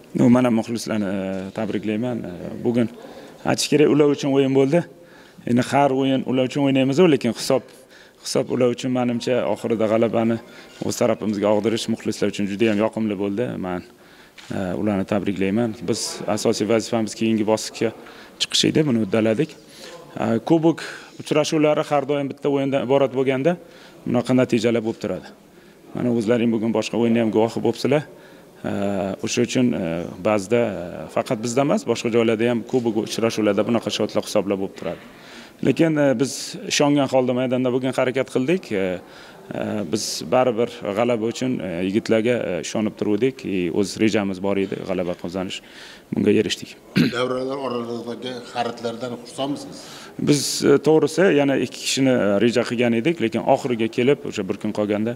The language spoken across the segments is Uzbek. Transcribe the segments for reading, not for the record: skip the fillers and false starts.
Men ham muxlislarni tabriklayman. Bugun aytish kerak, ular uchun o'yin bo'ldi. Endi har o'yin ular uchun o'ynaymiz, lekin hisob ular uchun menimcha oxirida g'alabani o'z tarafimizga og'dirish muxlislar uchun juda ham yoqimli bo'ldi. Men ularni tabriklayman. Biz asosiy vazifamiz keyingi bosqichga chiqish edi, buni uddaladik. Kubok uchrashuvlari har doim bitta o'yindan iborat bo'lganda bunaqa natijalar bo'lib turadi. Mana o'zlaring bugun boshqa o'yinda ham guvohi bo'libsizlar. O'sha uchun ba'zida faqat bizda emas, boshqa joylarda ham kubok uchrashuvlarda bunaqa shotlar hisoblar bo'lib turadi. Lekin biz ishongan holda maydonda bugun harakat qildik. Biz baribir g'alaba uchun yigitlarga ishonib turdik. O'z rejamiz bor edi, g'alaba qozonish. Bunga erishdik. Davralar orasidagi xaridlardan xursandmisiz? Biz to'g'risi yana 2 kishini reja qilgan edik, lekin oxiriga kelib o'sha bir kun qolganda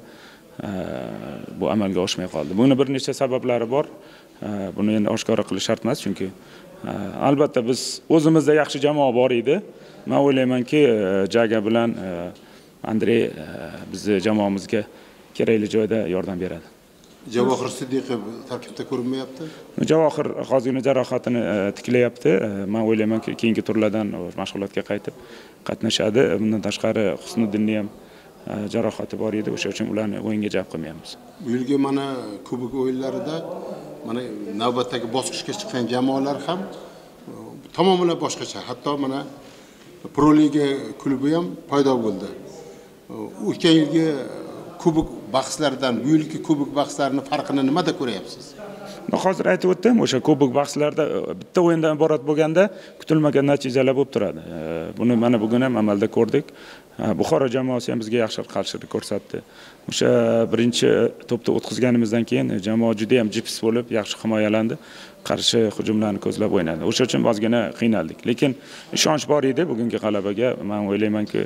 bu amalga oshmay qoldi. Buni bir necha sabablari bor. Buni endi oshkora qilish shart emas, chunki albatta biz o'zimizda yaxshi jamoa bor edi. Men o'ylaymanki, Jaga bilan Andrey bizni jamoamizga kerakli joyda yordam beradi. Javohir Siddiqov tarkibda ko'rinmayapti. Javohir hozirgina jarohatini tiklayapti. Men o'ylaymanki, keyingi turlardan mashg'ulotga qaytib qatnashadi. Bundan tashqari Husniddinning ham jarohati bor edi, o'sha uchun ularni o'yinga jalb qilmayapmiz. Bu yilgi mana kubok o'yinlarida mana navbatdagi bosqichga chiqqan jamoalar ham tamomila boshqacha. Hatto mana Pro Liga klubi ham paydo bo'ldi. O'tgan yilgi kubok bahslaridan bu yilgi kubok bahslarini farqini nimada ko'ryapsiz? Hozir aytib o'tdim, o'sha kubok bahslarda bitta o'yindan iborat bo'lganda kutilmagan natijalar bo'lib turadi. Buni mana bugun ham amalda ko'rdik. Buxoro jamoasi ham bizga yaxshi qarshilik ko'rsatdi. O'sha birinchi to'pda o'tkazganimizdan keyin jamoa juda ham jips bo'lib, yaxshi himoyalandi. Qarshi hujumlarni ko'zlab o'ynadi. O'sha uchun ozgina qiynaldik. Lekin ishonch bor edi bugungi g'alabaga. Men o'ylaymanki,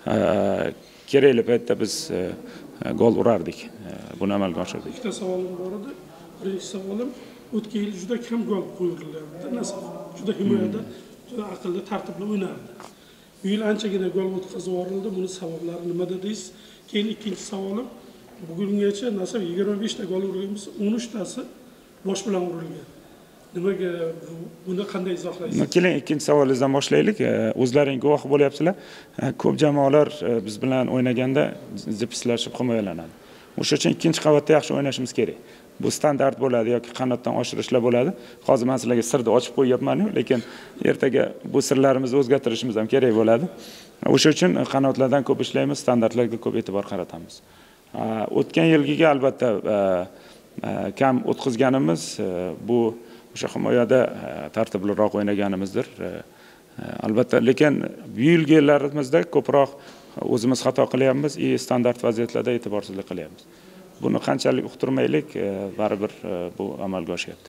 kerakli paytda biz gol urardik. Buni amalga oshirdik. Ikkita savolim bor edi. Birinchi savolim, o'tgan yil juda kam gol qo'yildi. Nasaf juda himoyada, juda aqlli, tartibli o'ynardi. Bu yil anchagina gol o'tkazib yuborildi. Buni sabablari nimada deysiz? Keyin ikkinchi savolim, bugungacha Nasaf 25 ta gol urgan bo'lsa, 13 tasi bosh bilan urilgan. Nimaga buni qanday izohlaysiz? Keling, ikkinchi savolingizdan boshlaylik. O'zlaring guvoh bo'lyapsizlar. Ko'p jamoalar biz bilan o'ynaganda jipislashib himoyalanadi. O'sha uchun ikkinchi qavatda yaxshi o'ynashimiz kerak. Bu standart bo'ladi yoki qanotdan oshirishlar bo'ladi. Hozir men sizlarga sirni ochib qo'yapman-ku, lekin ertaga bu sirlarimizni o'zgartirishimiz ham kerak bo'ladi. O'sha uchun qanotlardan ko'p ishlaymiz, standartlarga ko'p e'tibor qaratamiz. O'tgan yilgiga albatta kam o'tkazganimiz bu o'sha himoyada tartibliroq o'ynaganimizdir. Albatta, lekin bu yilgilarimizda ko'proq o'zimiz xato qilyapmiz, standart vaziyatlarda e'tiborsizlik qilyapmiz. Buni qanchalik uqtirmaylik, baribir bu amalga oshyapti.